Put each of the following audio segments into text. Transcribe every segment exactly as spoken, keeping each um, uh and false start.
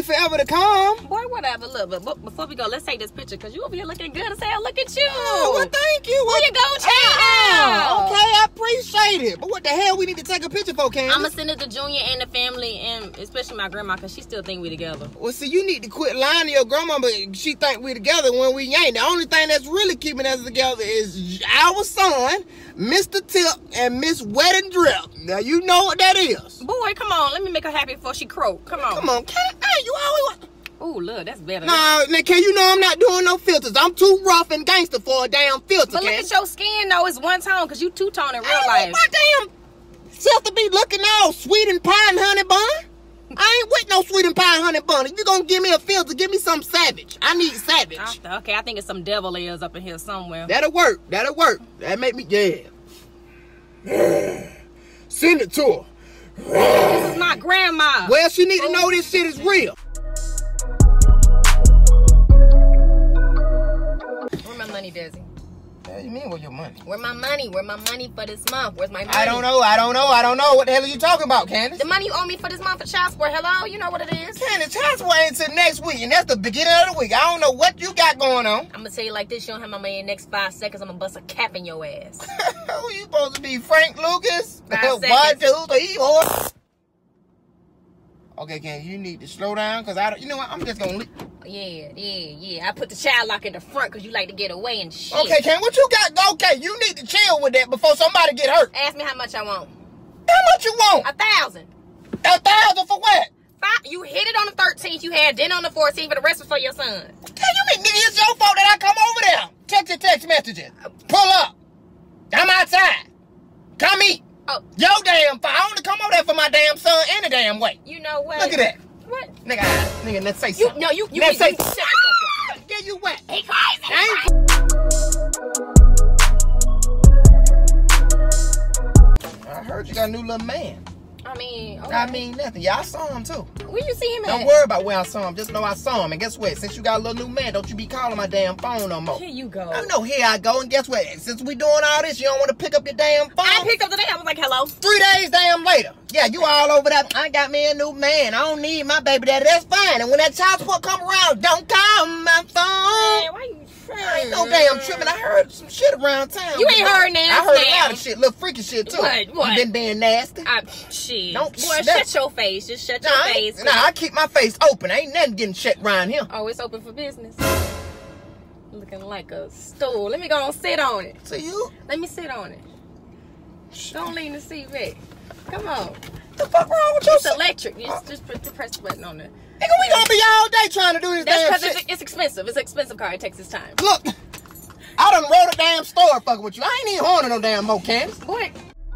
forever to come. Boy, whatever. Look, but, but before we go, let's take this picture because you over here looking good as hell. Look at you. Oh, well, thank you. Where you go, child? Oh, okay, I appreciate it. But what the hell we need to take a picture for, Candace? I'm going to send it to Junior and the family, and especially my grandma, because she still think we together. Well, see, you need to quit lying to your grandma, but she think we together when we ain't. The only thing that's really keeping us together is our son, Mister Tip, and Miss Wedding Drip. Now, you know what that is. Boy, come on. Let me make her happy before she croak. Come on. Come on, Candace. Hey, you always want... Oh, look, that's better. Nah, now, can you know I'm not doing no filters? I'm too rough and gangster for a damn filter, But look Candace. at your skin, though. It's one tone, because you two-tone in real I life. ain't my damn self to be looking all sweet and pie and honey bun. I ain't with no sweet and pie and honey bun. If you gonna give me a filter, give me some savage. I need savage. I, okay, I think it's some devil ears up in here somewhere. That'll work. That'll work. That make me, yeah. Yeah. Send it to her. This is my grandma. Well, she need to know this shit is real. Where my money, Desi? What do you mean, where your money? Where my money? Where my money for this month? Where's my money? I don't know. I don't know. I don't know. What the hell are you talking about, Candace? The money you owe me for this month for child support. Hello? You know what it is? Candace, child support ain't until next week, and that's the beginning of the week. I don't know what you got going on. I'm gonna tell you like this. You don't have my money in the next five seconds. I'm gonna bust a cap in your ass. Who you supposed to be, Frank Lucas? Five One, seconds. two, three, four. Okay, Candace, you need to slow down, because I don't, you know what? I'm just gonna leave. Yeah, yeah, yeah. I put the child lock in the front because you like to get away and shit. Okay, Candace, what you got? Okay, you need to chill with that before somebody get hurt. Ask me how much I want. How much you want? A thousand. A thousand for what? Five. You hit it on the thirteenth. You had dinner on the fourteenth, but the rest was for your son. Can you mean nigga, it's your fault that I come over there? Check your text messages. Pull up. I'm outside. Come eat. Oh. Your damn fault. I only come over there for my damn son any damn way. You know what? Look at that. What? Nigga, nigga, let's say You something. no, you you Let's you, say you, something. you, Yeah, you what? He crazy. He I crazy. ain't... I heard you got a new little man. I mean, okay. I mean nothing. Yeah, I saw him too. Where you see him at? Don't worry about where I saw him. Just know I saw him. And guess what? Since you got a little new man, don't you be calling my damn phone no more. Here you go. I know here I go. And guess what? Since we doing all this, you don't want to pick up your damn phone. I picked up the day. I was like, hello. Three days damn later. Yeah, you all over that. I got me a new man. I don't need my baby daddy. That's fine. And when that child support come around, don't call my phone. Man, why you I ain't no damn tripping. I heard some shit around town. You ain't heard now. I heard now. a lot of shit. Little freaky shit too. What? What? You been being nasty. I, shit. Don't Boy, snap. shut your face. Just shut Nah, your I face. ain't- nah, I keep my face open. Ain't nothing getting shut around here. Oh, it's open for business. Looking like a stool. Let me go and sit on it. So you? Let me sit on it. Don't lean the seat back. Come on. The fuck wrong with you? It's electric. You just, just press, press the button on it. Nigga, we gonna be all day trying to do this That's damn because shit. it's, it's expensive. It's an expensive car. It takes its time. Look, I done wrote a damn store fucking with you. I ain't even horning no damn more, Candace. Boy.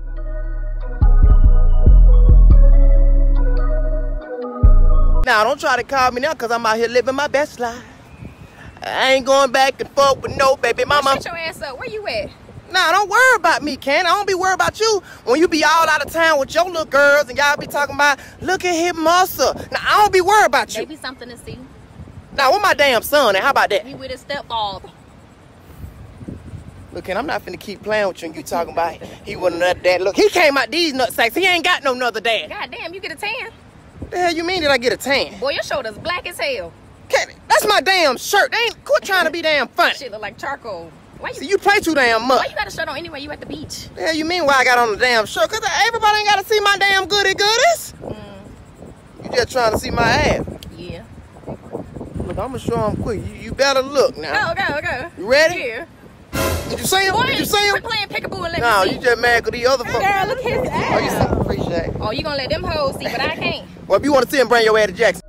Now, don't try to call me now, because I'm out here living my best life. I ain't going back and forth with no baby mama. Shut your ass up. Where you at? Nah, don't worry about me, Ken. I don't be worried about you when you be all out of town with your little girls and y'all be talking about, look at his muscle. Nah, I don't be worried about you. Maybe something to see. Now, with my damn son, and how about that? He with his stepfather. Look, Ken, I'm not finna keep playing with you and you talking about he wasn't another dad. Look, he came out these nutsacks. He ain't got no another dad. God damn, you get a tan. What the hell you mean did I get a tan? Boy, your shoulders black as hell. Ken, that's my damn shirt. They ain't quit trying to be damn funny. Shit look like charcoal. Why you, See, you play too damn much. why you got a shirt on anyway? You at the beach. The hell you mean why I got on the damn shirt? Because everybody ain't got to see my damn goody goodies. Mm, You just trying to see my ass. yeah. Look, I'm going to show him quick. You, you better look now. Go, go, go. You ready? Yeah. Did you see him? Boy, Did you see him? quit playing peekaboo and let No, me see. you just mad because these other folks. Girl, look at his Oh, you ass. see? Appreciate it. Oh, you gonna let them hoes see, but I can't. Well, if you want to see him, bring your ass to Jackson.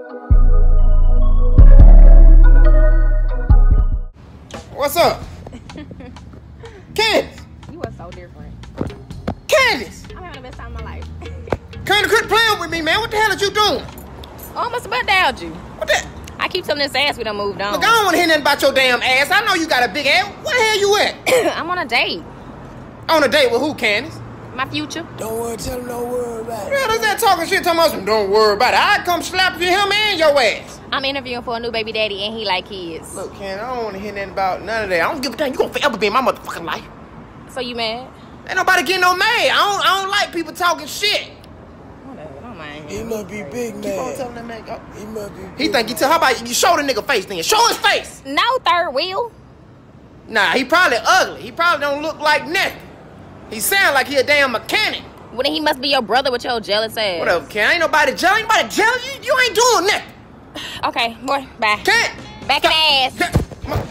What's up? Candace! You are so different. Candace! I'm having the best time of my life. Candace, quit playing with me, man. What the hell are you doing? Oh, I must have butt dialed you. What the? I keep telling this ass we done moved on. Look, I don't want to hear nothing about your damn ass. I know you got a big ass. Where the hell you at? I'm on a date. On a date with who, Candace? My future. Don't worry, tell him don't worry about What it. the hell is that talking shit talking about some don't worry about it? I'd come slap you, him and your ass. I'm interviewing for a new baby daddy and he like kids. Look, Ken, I don't want to hear nothing about none of that. I don't give a damn. You gonna forever be in my motherfucking life. So you mad? Ain't nobody getting no mad. I don't, I don't like people talking shit. Whatever, don't mind You He must be big, man. Keep on telling that man. Go. He must be big. He think he tell. How about you show the nigga face then? Show his face. No, third wheel. Nah, he probably ugly. He probably don't look like nothing. He sound like he a damn mechanic. Well, then he must be your brother with your jealous ass. Whatever, Ken. Ain't nobody jealous. Ain't nobody jealous. You, you ain't doing nothing. Okay, boy, bye. Ken. Back in the ass. Ken. Come on.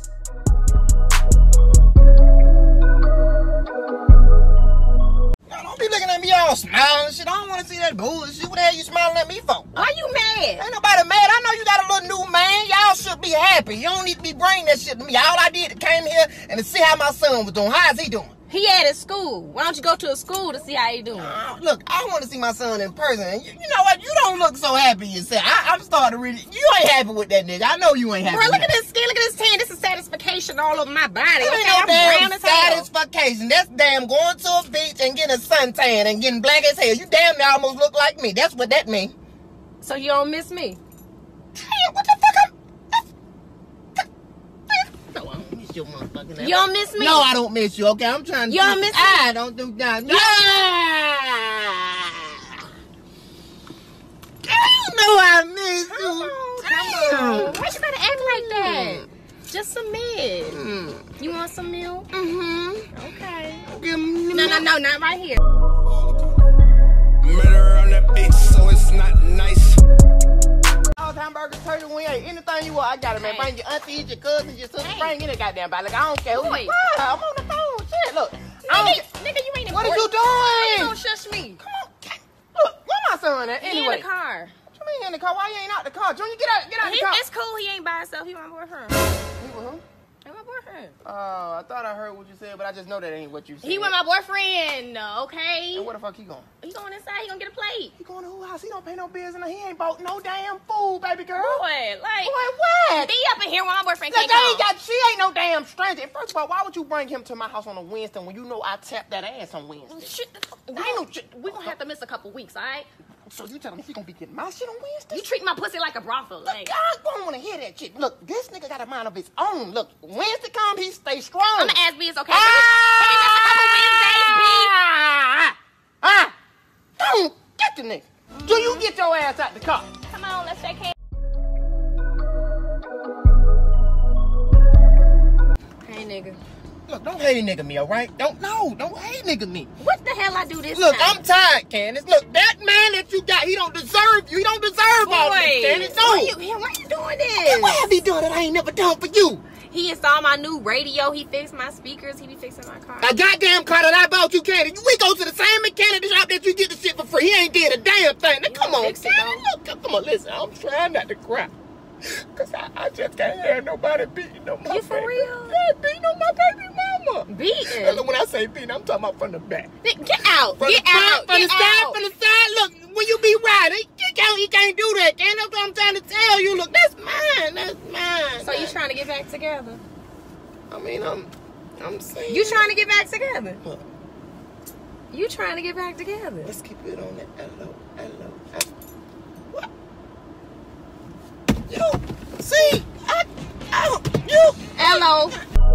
Don't be looking at me all smiling and shit. I don't want to see that bullshit. What the hell you smiling at me for? Why you mad? Ain't nobody mad. I know you got a little new man. Y'all should be happy. You don't need to be bringing that shit to me. All I did came here and to see how my son was doing. How is he doing? He at his school. Why don't you go to a school to see how he doing? Uh, look, I want to see my son in person. And you, you know what? You don't look so happy yourself. I, I'm starting to really... You ain't happy with that nigga. I know you ain't happy Bro, with look at him. this skin. Look at this tan. This is satisfaction all over my body. That Okay, ain't no I'm damn brown as hell. satisfaction. That's damn going to a beach and getting a suntan and getting black as hell. You damn near almost look like me. That's what that means. So you don't miss me? Damn, what the fuck? I'm... No, I don't miss your motherfucking ass. You don't miss me? No, I don't miss you, okay? I'm trying to... You don't miss me? I don't do that. No! You know I miss you. Come on. Why you gotta act like that? Just some milk. Mm. You want some milk? Mm-hmm. Okay. Give me No, no, no, not right here. Murder on that bitch, so it's not nice. All hamburgers, turkey, wing, hey, anything you want, I got it, man. Hey. Bring your aunties, your cousins, your sisters, Hey. bring any goddamn body. Like, I don't care who Boy. you are. I'm on the phone. Shit, look. I don't Nigga, care. nigga, you ain't What are important. you Why you doing? don't shush me? Come on. Look, where my son at? He Anyway. in the car. What you mean in the car? Why you ain't out the car? Junior, get out, get out He, the car. it's cool. He ain't by himself. He my boyfriend. He with who? He my boyfriend. Oh, I thought I heard what you said, but I just know that ain't what you said. He with my boyfriend. Okay. And where the fuck he going? He going inside. He gonna get a plate. He going to who house? He don't pay no bills and he ain't bought no damn food, baby girl. Boy, like, Boy, what? be up in here when my boyfriend Look, can't they ain't come. got, she ain't no damn stranger. And first of all, why would you bring him to my house on a Wednesday when you know I tap that ass on Wednesday? Shit, Ain't no shit. we gonna have to miss a couple weeks, all right? So you telling me he gonna be getting my shit on Wednesday? You treat my pussy like a brothel. Look, Like, God don't want to hear that shit. Look, this nigga got a mind of his own. Look, Wednesday come, he stay strong. I'm gonna ask B, it's okay. Ah! Can we miss a couple Wednesdays, B? Ah! Ah! Don't get the nigga. Do you get your ass out the car? Come on, let's shake hands. Hey, nigga. Look, don't hate nigga me, all right? Don't, no, don't hate nigga me. What the hell I do this Look, time? I'm tired, Candace. Look, that man that you got, he don't deserve you. He don't deserve all this, Candace. No. why you, why you doing this? What have he done that I ain't never done for you? He installed my new radio. He fixed my speakers. He be fixing my car. A goddamn car that I bought you, Candace. We go to the same mechanic shop that you get the shit for free. He ain't did a damn thing. Now, You come gonna on, fix it, Candace. Look, come on, listen. I'm trying not to cry. Because I, I just can't hear nobody beating on my You for baby. real? Yeah, beating on my baby mama. Beating? Look, when I say beating, I'm talking about from the back. Get out. From Get the front, out. from Get the side, out. from the side. Look, when you be riding, he can't, he can't do that, Candace. That's what I'm trying to tell you. Look, that's mine. That's mine. So you trying to get back together? I mean, I'm, I'm saying. You trying to get back together? What? You trying to get back together? Let's keep it on that. Hello, hello, hello. What? You see? I, I, you. Hello.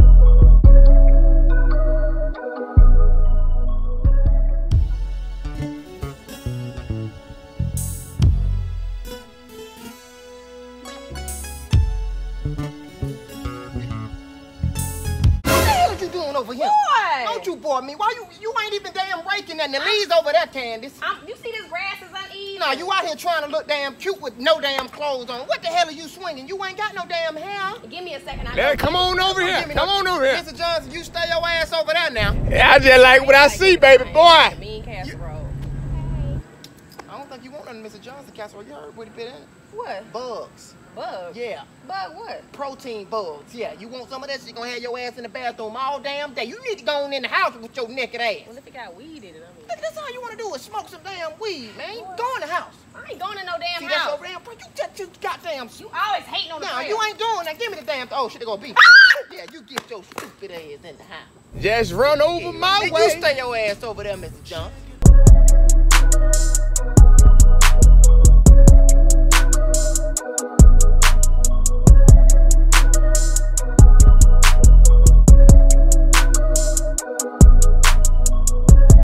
What the hell you doing over here? Boy. Don't you bore me? Why you you ain't even damn raking nothing? The leaves over there, Candace. I'm, you see this grass is uneven? Nah, you out here trying to look damn cute with no damn clothes on. What the hell are you swinging? You ain't got no damn hair. Give me a second. I Hey, come on over here. Give me Come no- on over here. Mister Johnson, you stay your ass over there now. Yeah, I just like what I see, baby boy. Mean casserole. I don't think you want nothing, Mister Johnson casserole. You heard what he put in it? What? Bugs. Bug? Yeah. Bug what? Protein bugs. Yeah. You want some of that shit? You gonna have your ass in the bathroom all damn day. You need to go on in the house with your naked ass. Well, if it got weed in it, I mean. Look, that's all you want to do is smoke some damn weed, man. Go in the house. I ain't going to no damn See, that's house. your damn. You just you goddamn. You always hating on the No, trail. you ain't doing that. Give me the damn. Oh shit, they gonna be. Yeah, you get your stupid ass in the house. Just run over my And way. you stay your ass over there, Mister Johnson.